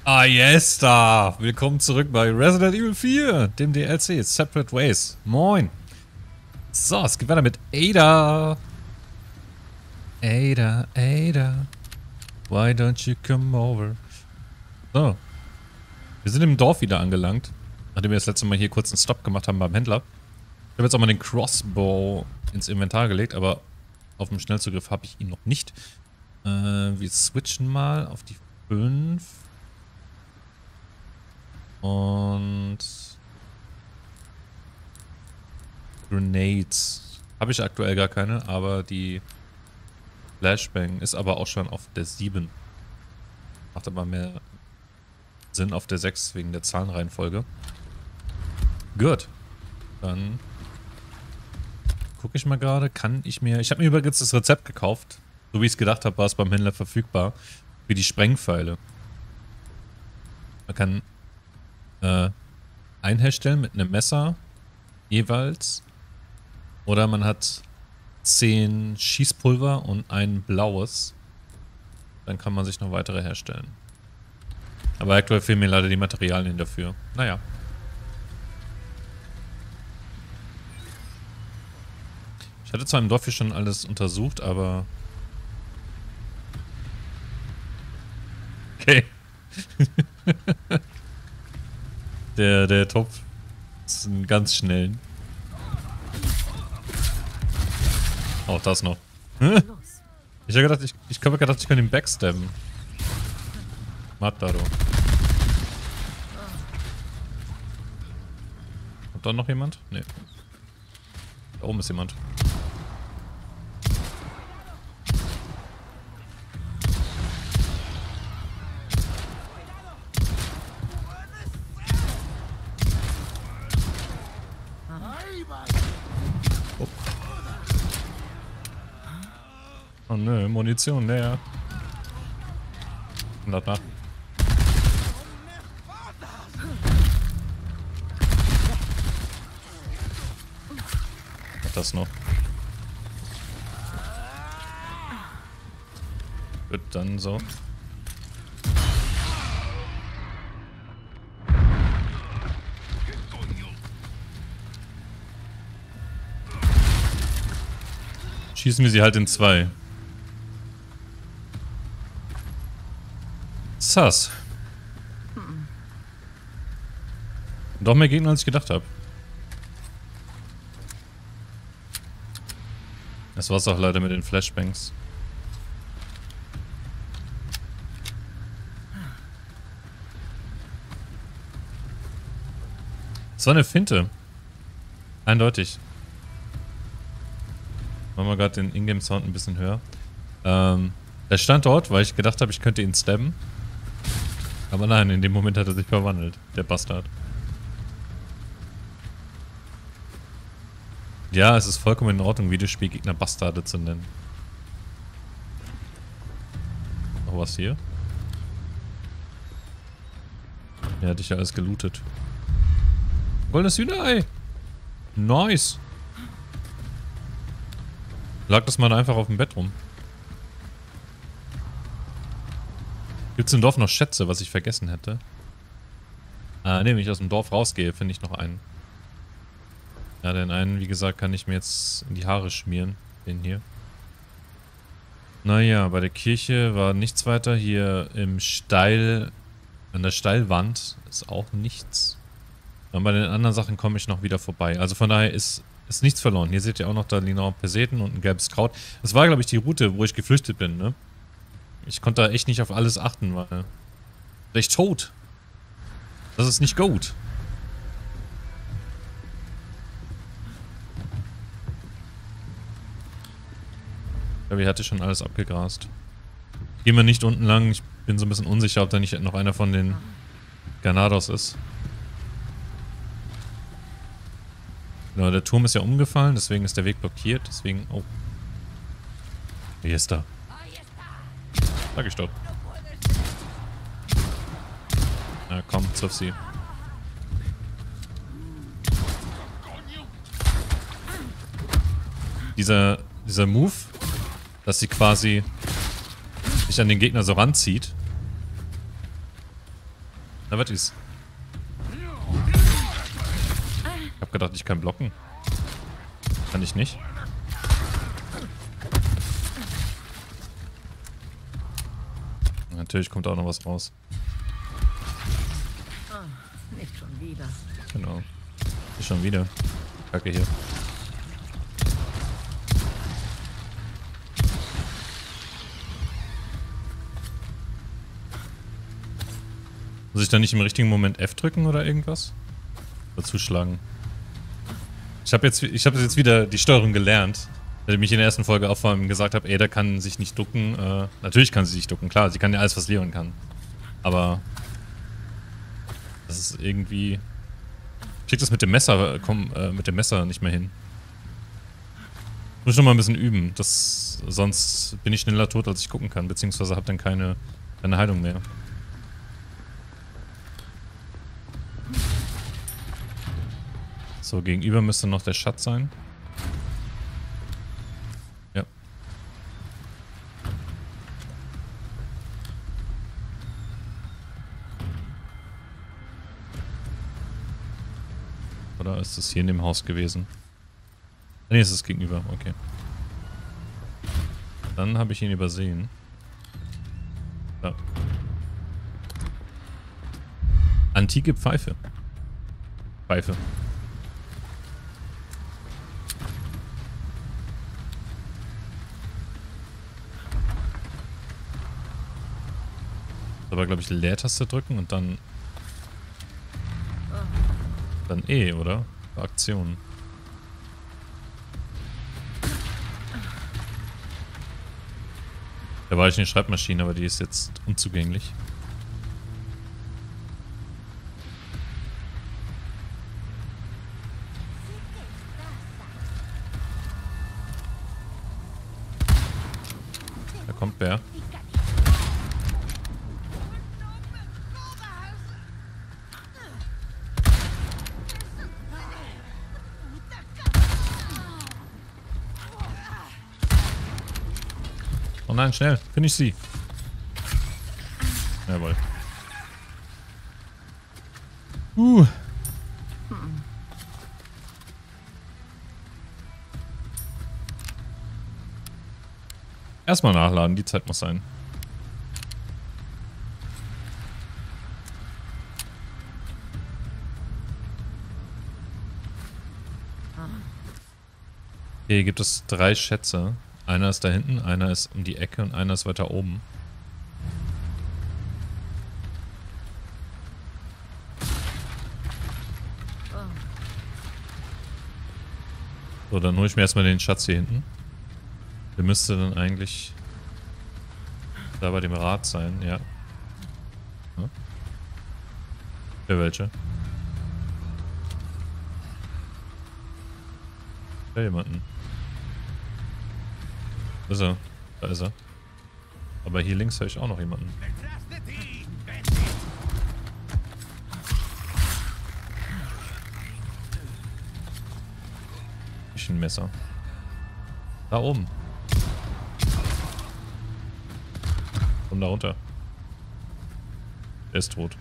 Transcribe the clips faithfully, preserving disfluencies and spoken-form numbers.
Ah, yes, da! Willkommen zurück bei Resident Evil vier, dem D L C, Separate Ways. Moin! So, es geht weiter mit Ada. Ada, Ada, why don't you come over? So. Wir sind im Dorf wieder angelangt, nachdem wir das letzte Mal hier kurz einen Stop gemacht haben beim Händler. Ich habe jetzt auch mal den Crossbow ins Inventar gelegt, aber auf dem Schnellzugriff habe ich ihn noch nicht. Äh, wir switchen mal auf die fünf. Und Grenades. Habe ich aktuell gar keine, aber die Flashbang ist aber auch schon auf der sieben. Macht aber mehr Sinn auf der sechs wegen der Zahlenreihenfolge. Gut. Dann gucke ich mal gerade. Kann ich mir... Ich habe mir übrigens das Rezept gekauft. So wie ich es gedacht habe, war es beim Händler verfügbar. Für die Sprengpfeile. Man kann äh, einherstellen mit einem Messer jeweils. Oder man hat zehn Schießpulver und ein blaues. Dann kann man sich noch weitere herstellen. Aber aktuell fehlen mir leider die Materialien dafür. Naja. Ich hatte zwar im Dorf hier schon alles untersucht, aber... Okay. der, der Topf ist ein ganz schnellen. Auch das noch. Hm? Ich habe gedacht, ich, ich habe gedacht, ich kann ihn backstabben. Matado. Kommt da noch jemand? Nee. Da oben ist jemand. Oh, oh nö, Munition leer. hundert nach. Das noch. Gut, dann so. Schießen wir sie halt in zwei. Sass. Doch mehr Gegner, als ich gedacht habe. Das war's auch leider mit den Flashbangs. Das war eine Finte. Eindeutig. Machen wir gerade den Ingame-Sound ein bisschen höher. Ähm, der stand dort, weil ich gedacht habe, ich könnte ihn stabben. Aber nein, in dem Moment hat er sich verwandelt. Der Bastard. Ja, es ist vollkommen in Ordnung, Videospielgegner Bastarde zu nennen. Noch was hier? Ja, hatte ich ja alles gelootet. Goldenes Hühnerei! Nice! Lag das mal einfach auf dem Bett rum. Gibt's im Dorf noch Schätze, was ich vergessen hätte? Ah, ne, wenn ich aus dem Dorf rausgehe, finde ich noch einen. Ja, den einen, wie gesagt, kann ich mir jetzt in die Haare schmieren. Den hier. Naja, bei der Kirche war nichts weiter. Hier im Steil, an der Steilwand ist auch nichts. Und bei den anderen Sachen komme ich noch wieder vorbei. Also von daher ist, ist nichts verloren. Hier seht ihr auch noch da liegen auch Peseten und ein gelbes Kraut. Das war, glaube ich, die Route, wo ich geflüchtet bin, ne? Ich konnte da echt nicht auf alles achten, weil... Vielleicht tot. Das ist nicht gut. Ich glaube, ich hatte schon alles abgegrast. Gehen wir nicht unten lang. Ich bin so ein bisschen unsicher, ob da nicht noch einer von den Granados ist. Genau, der Turm ist ja umgefallen, deswegen ist der Weg blockiert. Deswegen... Oh. Hier ist er. Sag ich doch. Na komm, zupf sie. Dieser, dieser Move, dass sie quasi sich an den Gegner so ranzieht, Na, was ist? Ich hab gedacht, ich kann blocken. Kann ich nicht. Natürlich kommt auch noch was raus. Oh, nicht schon wieder. Genau. Nicht schon wieder. Kacke hier. Muss ich da nicht im richtigen Moment F drücken oder irgendwas? Oder zuschlagen? Ich habe jetzt, ich hab jetzt wieder die Steuerung gelernt. Weil ich mich in der ersten Folge auch vor allem gesagt habe, ey, der kann sich nicht ducken. Äh, natürlich kann sie sich ducken, klar. Sie kann ja alles, was Leon kann. Aber das ist irgendwie... Ich krieg das mit dem Messer, komm, äh, mit dem Messer nicht mehr hin. Muss ich noch mal ein bisschen üben. Das, sonst bin ich schneller tot, als ich gucken kann. Beziehungsweise habe dann keine, keine Heilung mehr. So, gegenüber müsste noch der Schatz sein. Ja. Oder ist es hier in dem Haus gewesen? Ne, ist es gegenüber, okay. Dann habe ich ihn übersehen. Ja. Antike Pfeife. Pfeife. Aber glaube ich Leertaste drücken und dann dann E, oder? Aktion. Da war ich eine Schreibmaschine, aber die ist jetzt unzugänglich. Da kommt wer? Oh nein, schnell. Finde ich sie. Jawohl. Uh. Erstmal nachladen, die Zeit muss sein. Hier gibt es drei Schätze. Einer ist da hinten, einer ist um die Ecke und einer ist weiter oben. So, dann hole ich mir erstmal den Schatz hier hinten. Der müsste dann eigentlich da bei dem Rad sein, ja. Ja. Für welche? Da jemanden. Da ist er. Da ist er. Aber hier links höre ich auch noch jemanden. Ich ein Messer. Da oben. Komm da runter. Er ist tot.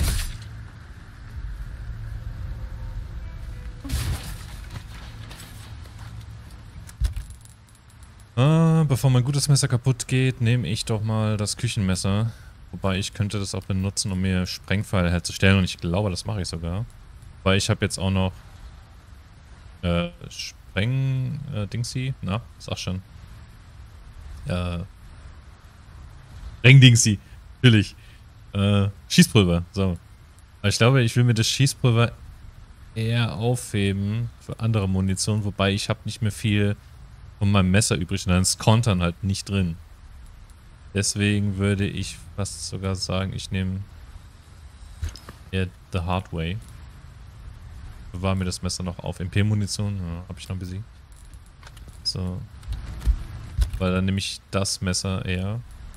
Ah, bevor mein gutes Messer kaputt geht, nehme ich doch mal das Küchenmesser. Wobei ich könnte das auch benutzen, um mir Sprengpfeile herzustellen. Und ich glaube, das mache ich sogar. Weil ich habe jetzt auch noch äh, Spreng... Äh, Dingsy? Na, sag schon. Äh... Spreng-Dingsy. Natürlich. Äh, Schießpulver. So. Aber ich glaube, ich will mir das Schießpulver eher aufheben für andere Munition. Wobei ich habe nicht mehr viel von meinem Messer übrig. Und dann ist Kontern halt nicht drin. Deswegen würde ich fast sogar sagen, ich nehme eher the hard way. Bewahre mir das Messer noch auf. M P-Munition, ja, habe ich noch ein bisschen. So. Weil dann nehme ich das Messer eher.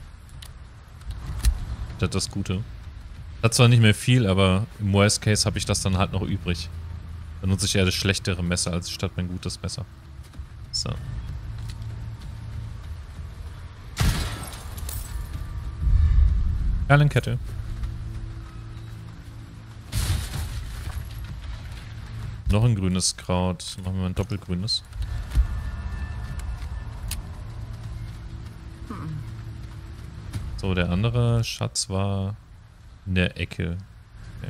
Das ist das Gute. Hat zwar nicht mehr viel, aber im Worst Case habe ich das dann halt noch übrig. Dann nutze ich eher das schlechtere Messer als statt mein gutes Messer. So. Perlenkette. Noch ein grünes Kraut. Machen wir ein doppelgrünes. So, der andere Schatz war in der Ecke. Okay.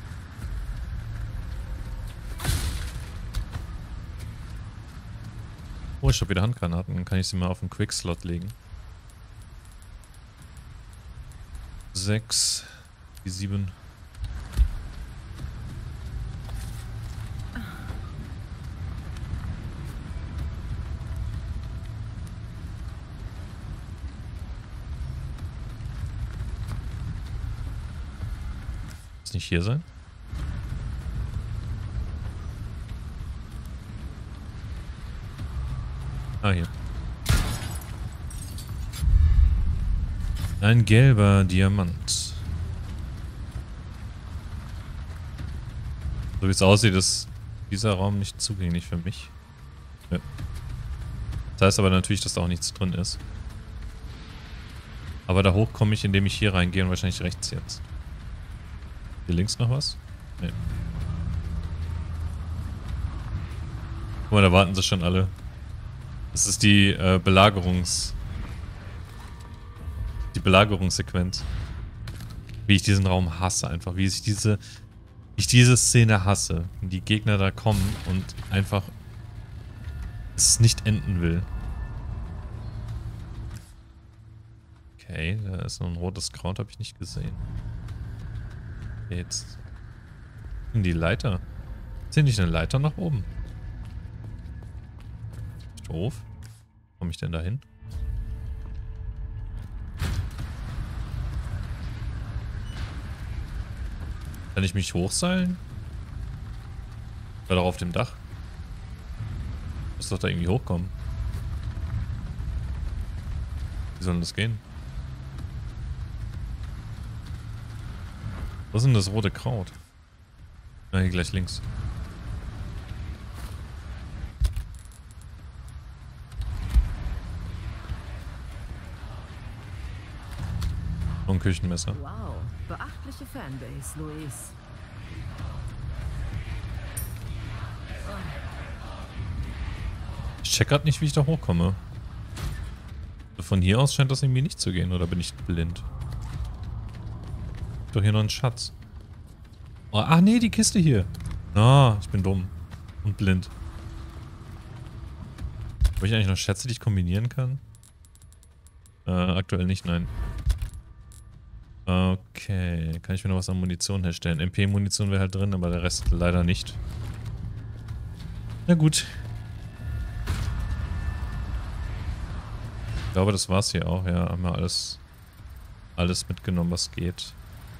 Oh, ich habe wieder Handgranaten. Dann kann ich sie mal auf den Quickslot legen. Sechs. Die sieben. Nicht hier sein? Ah, hier. Ein gelber Diamant. So wie es aussieht, ist dieser Raum nicht zugänglich für mich. Ja. Das heißt aber natürlich, dass da auch nichts drin ist. Aber da hoch komme ich, indem ich hier reingehe und wahrscheinlich rechts jetzt. Hier links noch was? Nee. Guck mal, da warten sie schon alle. Das ist die äh, Belagerungs... Die Belagerungssequenz. Wie ich diesen Raum hasse einfach. Wie ich diese... Ich diese Szene hasse. Wenn die Gegner da kommen und einfach... es nicht enden will. Okay, da ist noch ein rotes Kraut, habe ich nicht gesehen. Jetzt. In die Leiter. Ist hier nicht eine Leiter nach oben? Doof. Wie komme ich denn da hin? Kann ich mich hochseilen? War doch auf dem Dach. Muss doch da irgendwie hochkommen. Wie soll denn das gehen? Was ist denn das rote Kraut? Na, hier gleich links. Und ein Küchenmesser. Wow, beachtliche Fanbase, Luis. Ich check grad nicht, wie ich da hochkomme. Von hier aus scheint das irgendwie nicht zu gehen, oder bin ich blind? Doch hier noch ein Schatz. Oh, ah, nee, die Kiste hier. Ah, ich bin dumm. Und blind. Habe ich eigentlich noch Schätze, die ich kombinieren kann? Äh, aktuell nicht, nein. Okay. Kann ich mir noch was an Munition herstellen? M P-Munition wäre halt drin, aber der Rest leider nicht. Na gut. Ich glaube, das war's hier auch. Ja, haben wir alles, alles mitgenommen, was geht.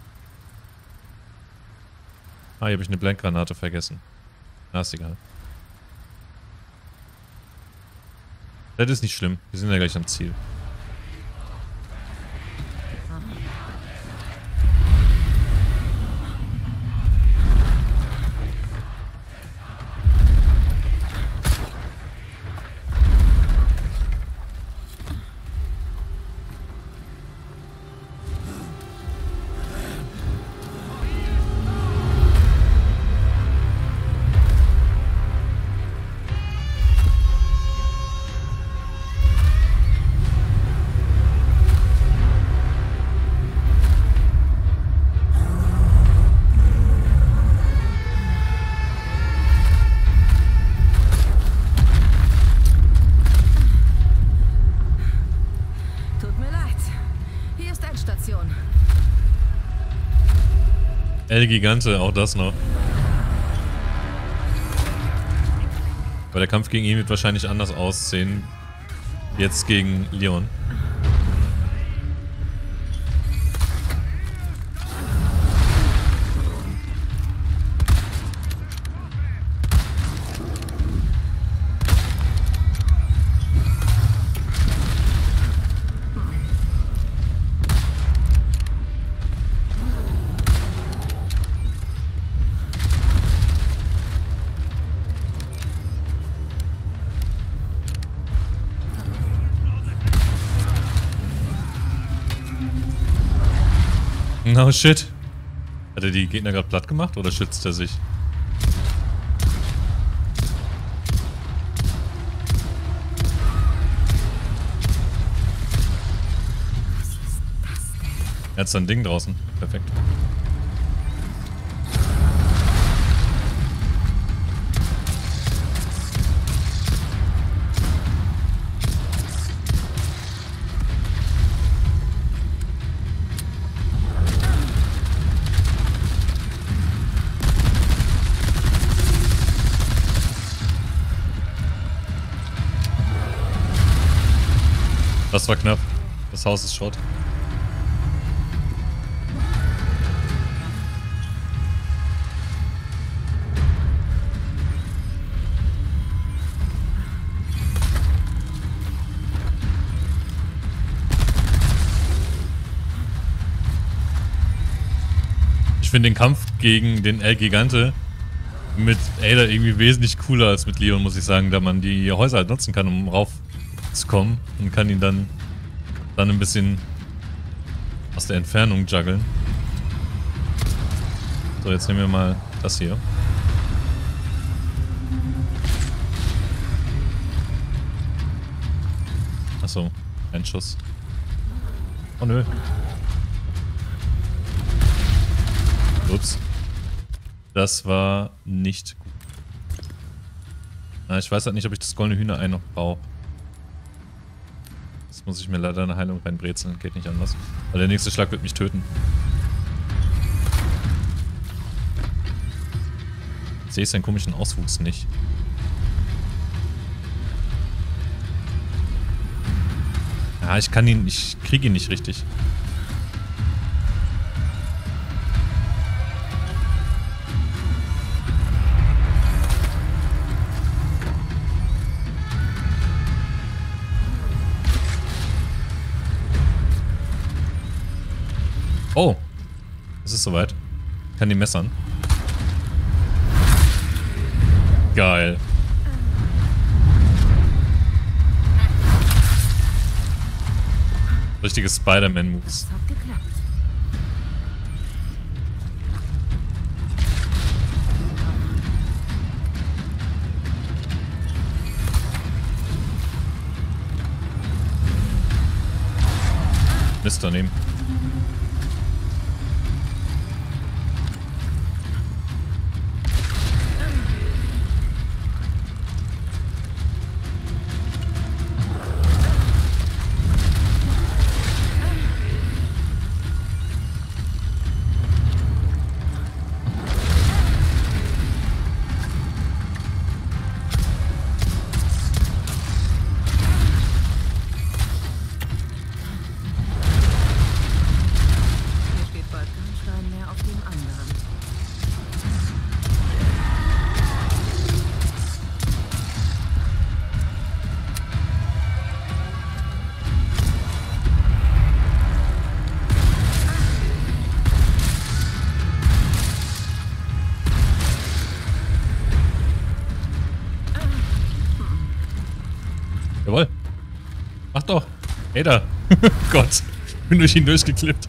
Ah, hier habe ich eine Blankgranate vergessen. Na, ist egal. Das ist nicht schlimm. Wir sind ja gleich am Ziel. El Gigante, auch das noch. Aber der Kampf gegen ihn wird wahrscheinlich anders aussehen. Jetzt gegen Leon. No shit. Hat er die Gegner gerade platt gemacht oder schützt er sich? Er hat so ein Ding draußen. Perfekt. Das war knapp. Das Haus ist Schrott. Ich finde den Kampf gegen den El Gigante mit Ada irgendwie wesentlich cooler als mit Leon, muss ich sagen, da man die Häuser halt nutzen kann, um raufzukommen und kann ihn dann, dann ein bisschen aus der Entfernung juggeln. So, jetzt nehmen wir mal das hier. Achso, ein Schuss. Oh nö. Ups. Das war nicht gut. Na, ich weiß halt nicht, ob ich das goldene Hühnerei noch brauche. Jetzt muss ich mir leider eine Heilung reinbrezeln. Geht nicht anders. Weil der nächste Schlag wird mich töten. Jetzt sehe ich seinen komischen Auswuchs nicht. Ja, ich kann ihn... Ich kriege ihn nicht richtig. Oh, es ist soweit. Ich kann die messern. Geil. Richtige Spider-Man-Moves. Hat geklappt. Mist daneben. Jawohl. Mach doch. Ada. Gott. Bin durch ihn durchgeklippt.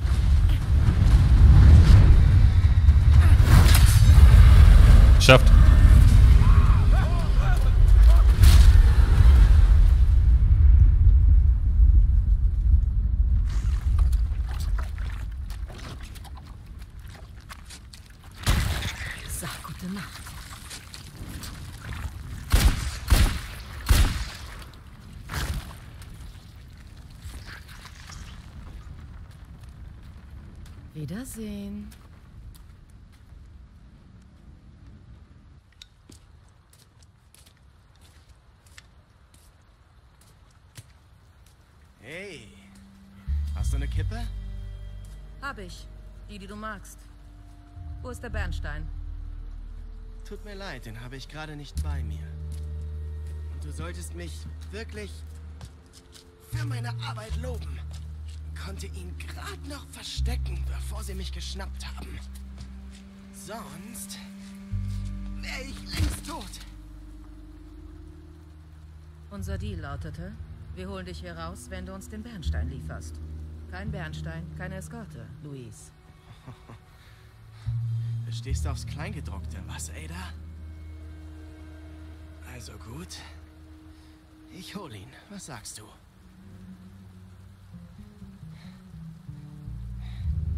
Schafft. Sag gute Nacht. Wiedersehen. Hey, hast du eine Kippe? Hab ich. Die, die du magst. Wo ist der Bernstein? Tut mir leid, den habe ich gerade nicht bei mir. Und du solltest mich wirklich für meine Arbeit loben. Konnte ihn gerade noch verstecken, bevor sie mich geschnappt haben. Sonst wäre ich längst tot. Unser Deal lautete, wir holen dich hier raus, wenn du uns den Bernstein lieferst. Kein Bernstein, keine Eskorte, Luis. Du stehst aufs Kleingedruckte, was, Ada? Also gut. Ich hol ihn. Was sagst du?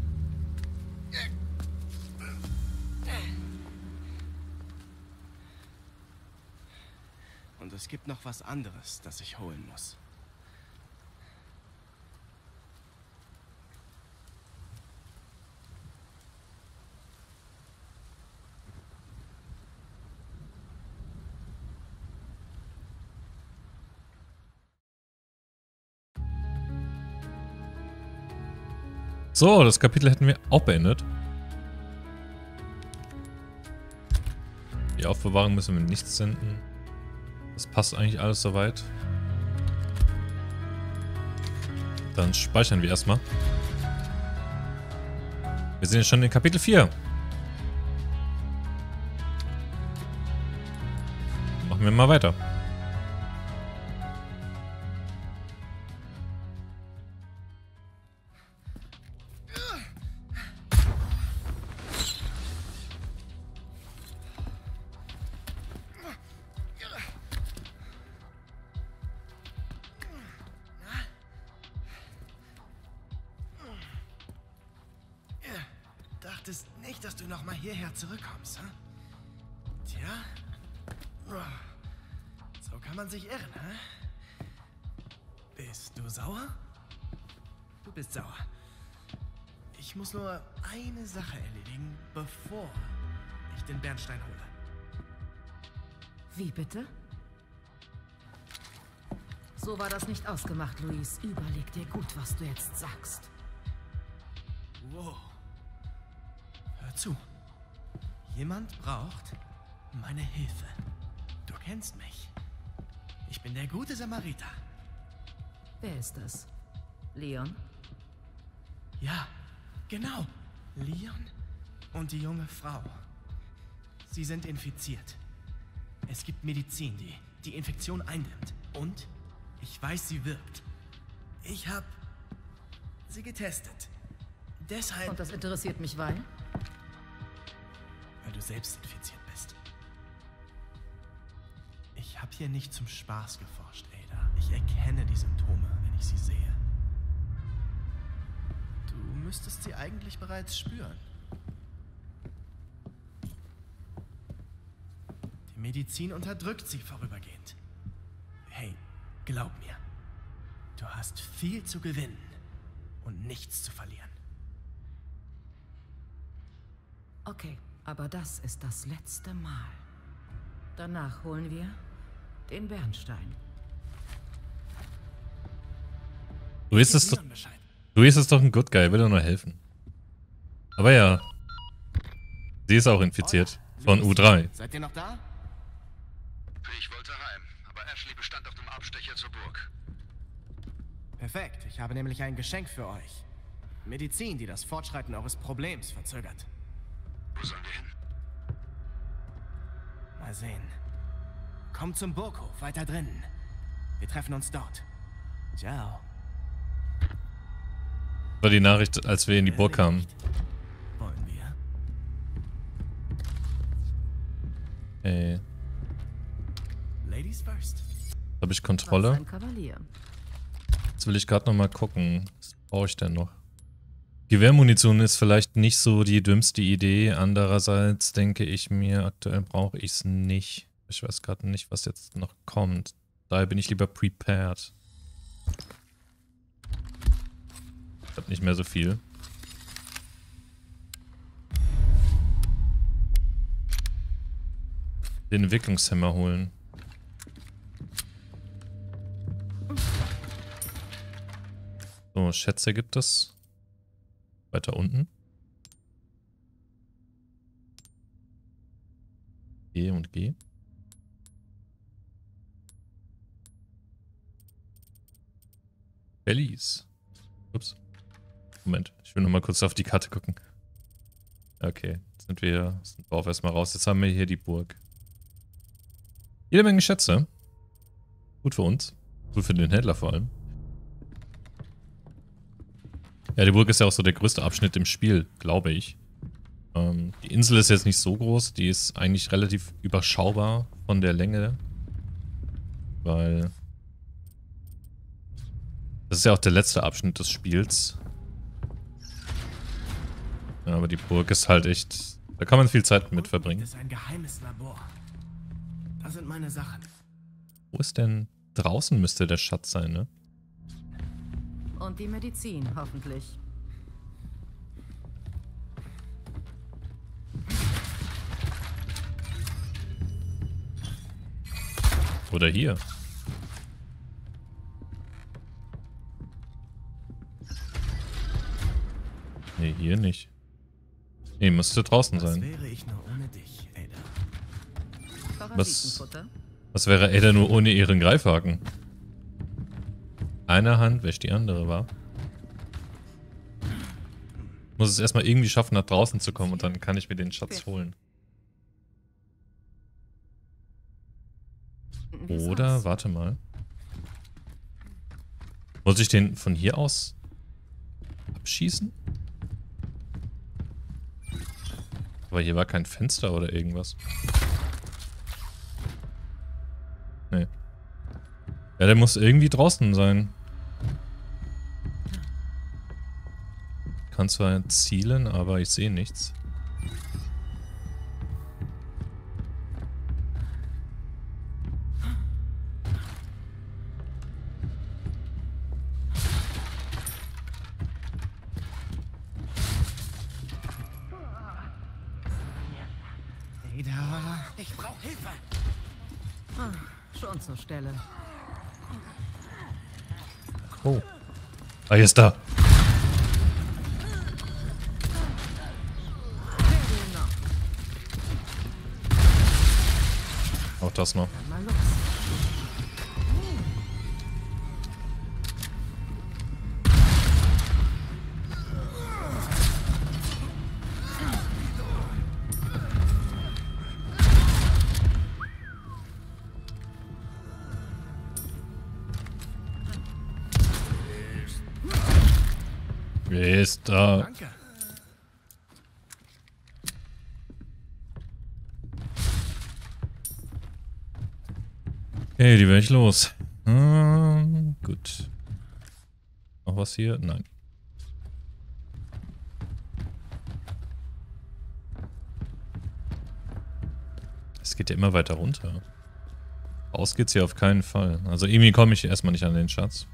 es gibt noch was anderes, das ich holen muss. So, das Kapitel hätten wir auch beendet. Die Aufbewahrung müssen wir nichts senden. Das passt eigentlich alles soweit. Dann speichern wir erstmal. Wir sind jetzt schon in Kapitel vier. Machen wir mal weiter. Dachtest nicht, dass du noch mal hierher zurückkommst, hm? Tja, so kann man sich irren, hm? Bist du sauer? Du bist sauer. Ich muss nur eine Sache erledigen, bevor ich den Bernstein hole. Wie bitte? So war das nicht ausgemacht, Luis. Überleg dir gut, was du jetzt sagst. Wow. Hör zu. Jemand braucht meine Hilfe. Du kennst mich. Ich bin der gute Samariter. Wer ist das? Leon? Ja, genau. Leon und die junge Frau. Sie sind infiziert. Es gibt Medizin, die die Infektion eindämmt. Und ich weiß, sie wirkt. Ich habe sie getestet. Deshalb... Und das interessiert mich, weil? Weil du selbst infiziert bist. Ich habe hier nicht zum Spaß geforscht, Ada. Ich erkenne die Symptome, wenn ich sie sehe. Du müsstest sie eigentlich bereits spüren. Die Medizin unterdrückt sie vorübergehend. Hey, glaub mir. Du hast viel zu gewinnen und nichts zu verlieren. Okay, aber das ist das letzte Mal. Danach holen wir den Bernstein. Luis ist, doch, Luis ist doch ein Good Guy, will doch nur helfen. Aber ja. Sie ist auch infiziert. Von U drei. Seid ihr noch da? Ich wollte heim, aber Ashley bestand auf dem Abstecher zur Burg. Perfekt, ich habe nämlich ein Geschenk für euch. Medizin, die das Fortschreiten eures Problems verzögert. Wo sollen wir hin? Mal sehen. Kommt zum Burghof, weiter drinnen. Wir treffen uns dort. Ciao. War die Nachricht, als wir in die Burg kamen. Wollen wir? Ey. Ladies first. Habe ich Was Kontrolle? ein Kavalier. Jetzt will ich gerade noch mal gucken. Was brauche ich denn noch? Gewehrmunition ist vielleicht nicht so die dümmste Idee. Andererseits denke ich mir, aktuell brauche ich es nicht. Ich weiß gerade nicht, was jetzt noch kommt. Daher bin ich lieber prepared. Ich habe nicht mehr so viel. Den Entwicklungshemmer holen. So, Schätze gibt es. Weiter unten. G und G. Bellies. Ups. Moment, ich will noch mal kurz auf die Karte gucken. Okay, jetzt sind wir aus dem Dorf erstmal raus. Jetzt haben wir hier die Burg. Jede Menge Schätze. Gut für uns. Gut für den Händler vor allem. Ja, die Burg ist ja auch so der größte Abschnitt im Spiel, glaube ich. Ähm, die Insel ist jetzt nicht so groß, die ist eigentlich relativ überschaubar von der Länge. Weil... das ist ja auch der letzte Abschnitt des Spiels. Ja, aber die Burg ist halt echt... da kann man viel Zeit mit verbringen. Das ist ein geheimes Labor. Das sind meine Sachen. Wo ist denn... Draußen müsste der Schatz sein, ne? Und die Medizin, hoffentlich. Oder hier. Nee, hier nicht. Nee, müsste draußen Was sein. wäre ich nur ohne dich, Ada? Was, Parasitenfutter? was wäre Ada nur ohne ihren Greifhaken? Eine Hand wäscht die andere, wa? Muss es erstmal irgendwie schaffen, nach draußen zu kommen und dann kann ich mir den Schatz holen. Wie Oder, sonst? warte mal. Muss ich den von hier aus abschießen? Aber hier war kein Fenster oder irgendwas. Nee. Ja, der muss irgendwie draußen sein. Kann zwar zielen, aber ich sehe nichts. Ada, ich brauche Hilfe. Ah, schon zur Stelle. Oh. Ah, hier ist da. Auch das noch. Mal los. Wer ist da? Danke. Okay, die werde ich los. Hm, gut. Noch was hier? Nein. Es geht ja immer weiter runter. Raus geht's hier auf keinen Fall. Also irgendwie komme ich erstmal nicht an den Schatz.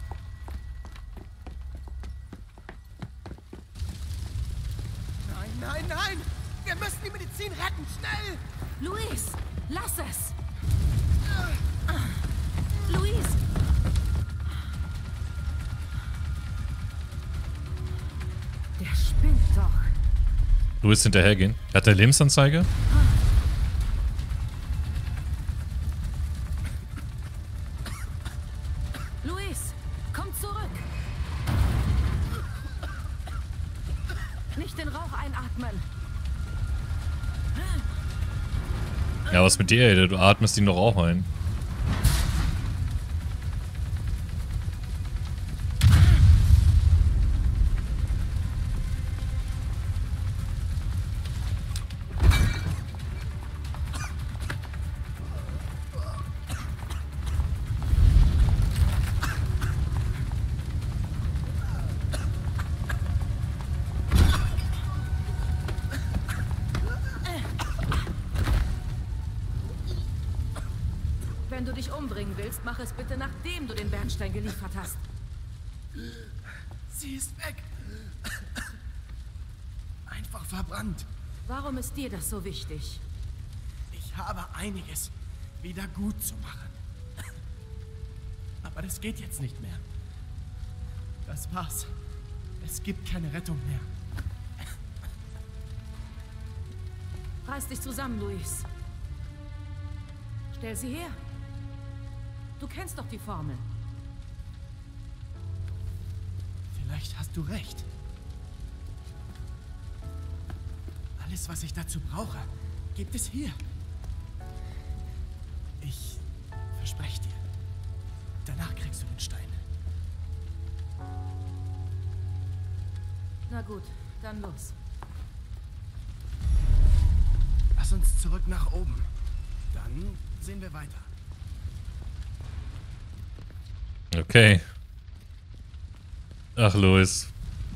Nein, nein, nein! Wir müssen die Medizin retten, schnell! Luis, lass es! Luis! Der spinnt doch. Du willst hinterhergehen? Hat der Lebensanzeige? Luis, komm zurück! Nicht den Rauch einatmen. Ja, was mit dir, Ada? Du atmest ihn doch auch ein. Wenn du dich umbringen willst, mach es bitte, nachdem du den Bernstein geliefert hast. Sie ist weg. Einfach verbrannt. Warum ist dir das so wichtig? Ich habe einiges wieder gut zu machen. Aber das geht jetzt nicht mehr. Das war's. Es gibt keine Rettung mehr. Reiß dich zusammen, Luis. Stell sie her. Du kennst doch die Formel. Vielleicht hast du recht. Alles, was ich dazu brauche, gibt es hier. Ich verspreche dir. Danach kriegst du den Stein. Na gut, dann los. Lass uns zurück nach oben. Dann sehen wir weiter. Okay. Ach, Luis.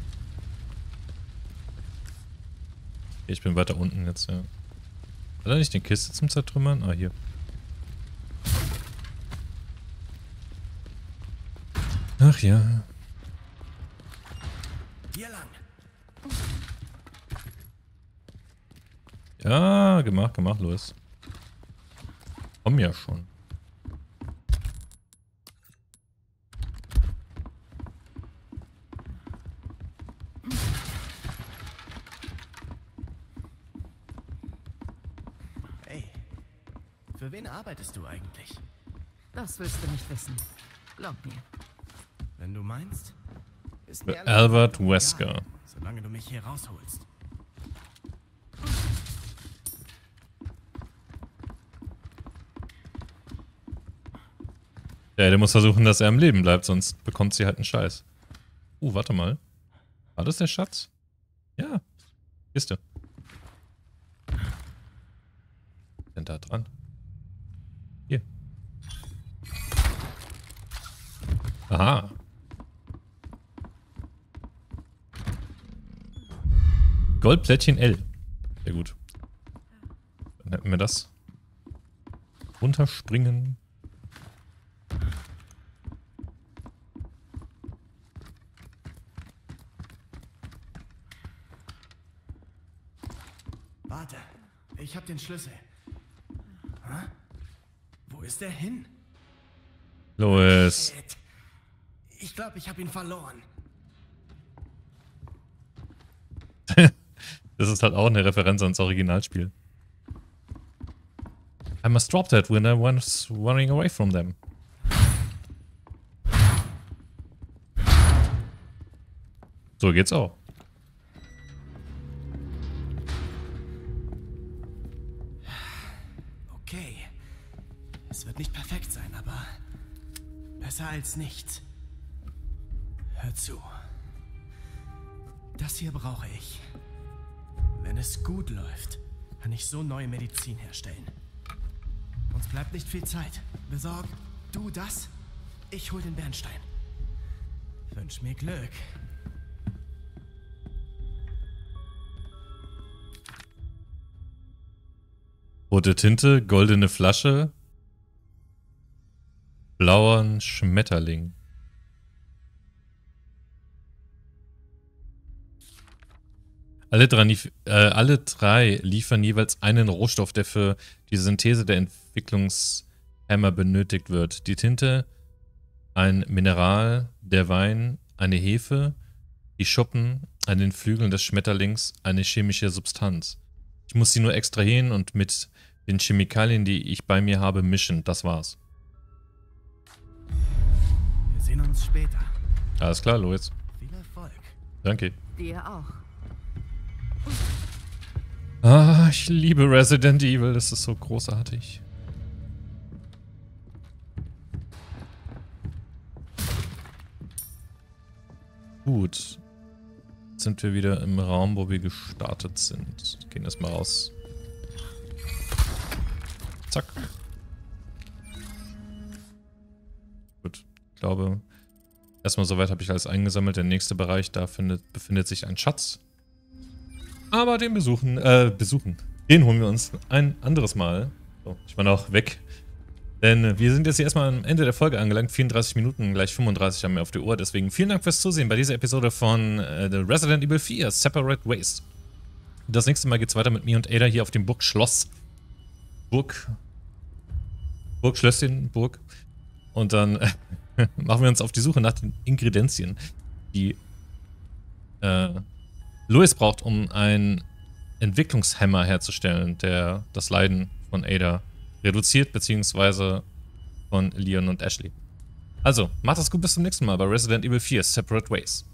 Ich bin weiter unten jetzt, ja. Hat er nicht eine Kiste zum Zertrümmern? Ah, hier. Ach ja. Hier lang. Ja, gemacht, gemacht, Louis. Komm ja schon. Hey, für wen arbeitest du eigentlich? Das willst du nicht wissen. Glaub mir. Wenn du meinst, ist Für mir Albert egal, Wesker. solange du mich hier rausholst. Ja, der muss versuchen, dass er am Leben bleibt, sonst bekommt sie halt einen Scheiß. Uh, warte mal. War das der Schatz? Ja. Kiste. Denn da dran. Hier. Aha. Goldplättchen L. Sehr gut. Dann hätten wir das. Runterspringen. Warte, ich hab den Schlüssel. Hä? Wo ist der hin? Louis. Shit. Ich glaube, ich habe ihn verloren. Das ist halt auch eine Referenz ans Originalspiel. I must drop that when I was running away from them. So geht's auch. Okay. Es wird nicht perfekt sein, aber besser als nichts. Hör zu. Das hier brauche ich. Wenn es gut läuft, kann ich so neue Medizin herstellen. Uns bleibt nicht viel Zeit. Besorg du das, ich hol den Bernstein. Wünsch mir Glück. Rote Tinte, goldene Flasche, blauer Schmetterling. Alle drei, lief, äh, alle drei liefern jeweils einen Rohstoff, der für die Synthese der Entwicklungshämmer benötigt wird. Die Tinte, ein Mineral, der Wein, eine Hefe, die Schuppen, an den Flügeln des Schmetterlings, eine chemische Substanz. Ich muss sie nur extrahieren und mit den Chemikalien, die ich bei mir habe, mischen. Das war's. Wir sehen uns später. Alles klar, Louis. Viel Erfolg. Danke. Dir auch. Ah, ich liebe Resident Evil. Das ist so großartig. Gut. Jetzt sind wir wieder im Raum, wo wir gestartet sind. Gehen erstmal raus. Zack. Gut. Ich glaube, erstmal soweit habe ich alles eingesammelt. Der nächste Bereich, da findet, befindet sich ein Schatz. Aber den besuchen, äh, besuchen. Den holen wir uns ein anderes Mal. So, ich war noch weg. Denn wir sind jetzt hier erstmal am Ende der Folge angelangt. vierunddreißig Minuten, gleich fünfunddreißig haben wir auf der Uhr. Deswegen vielen Dank fürs Zusehen bei dieser Episode von äh, The Resident Evil vier, Separate Ways. Das nächste Mal geht's weiter mit mir und Ada hier auf dem Burgschloss. Burg. Burgschlösschen, Burg. Und dann äh, machen wir uns auf die Suche nach den Ingredienzien, die äh, Louis braucht, um einen Entwicklungshemmer herzustellen, der das Leiden von Ada reduziert, beziehungsweise von Leon und Ashley. Also, macht es gut, bis zum nächsten Mal bei Resident Evil vier, Separate Ways.